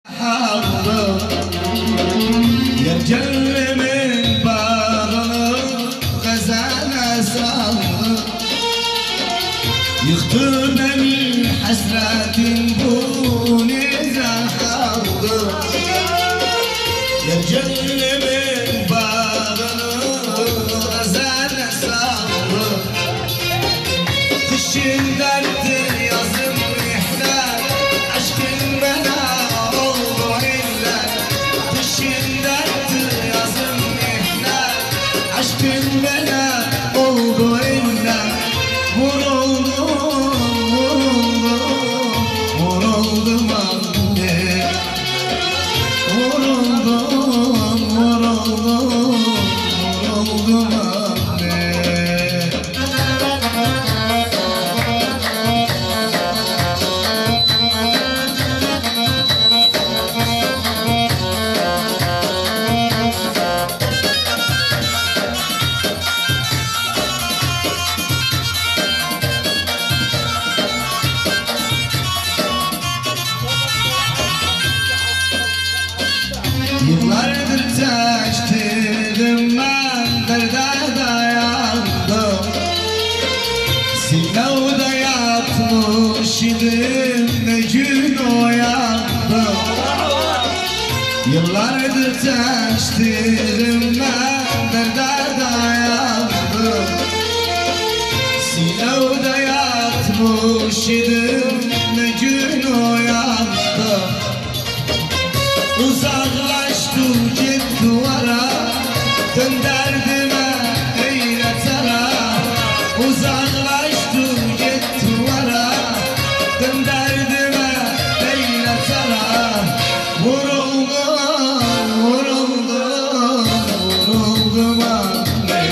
Yercanlı min bağını gazana saldı. Yıktı beni hasretin bu nizam kaldı. Yercanlı min bağını gazana saldı. Kışın derdi yazın mihnet, aşkın bana oldu illet. Kışın derdi yazın mihnet, aşkın bana oldu illet. Vuruldum, vuruldum anne. Vuruldum, vuruldum anne. Yıllardır taştırdım ben, derde dayandım. Sinavda yatmış idim, ne gün uyandım. Yıllardır taştırdım ben, derde dayandım. Sinavda yatmış idim, ne gün uyandım. Uzaklaştı git duvara, dön derdime eyle tara. Uzaklaştı git duvara, dön derdime eyle tara. Vuruldum, vuruldum, vuruldum anne.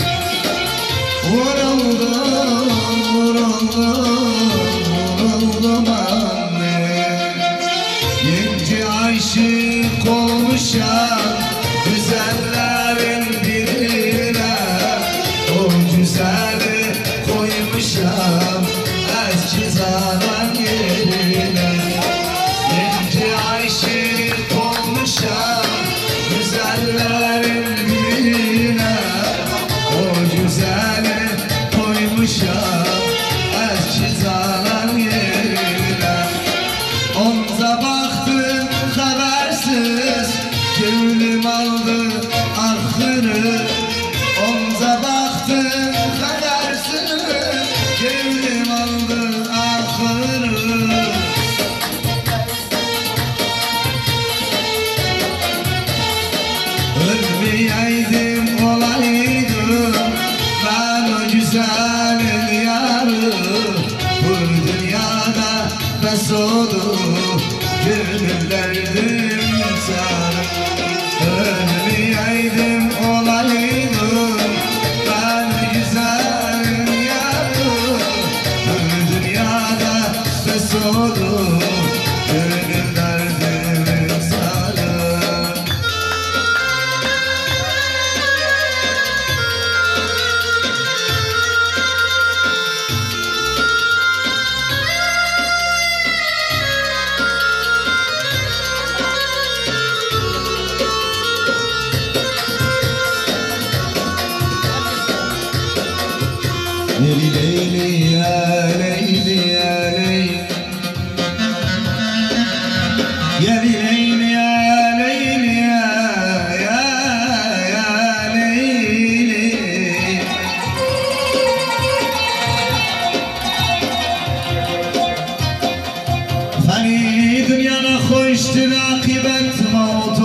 Vuruldum, vuruldum, vuruldum anne. Yenge aşık olmuşam güzellerin birine. O güzeli koymuşam eski zaman yerine. Yenge aşık olmuşam güzellerin birine. O güzeli koymuşam eski zaman yerine. Onza baktım habersiz, gönlüm aldı ahırı. Onza baktım habersiz, gönlüm aldı ahırı. Ölmeyeydim olaydım ben o güzelin yarı. Bu dünyada bes oldu gönüllerdim sana. Ölmeyeydim olaydım ben güzelin yarı. Bu dünyada bes oldu gönüllerdim sana. Leyli ya Leyli ya Leyli, ya Leyli ya Leyli ya Leyli. Fani dünyana hoştur akıbet maut.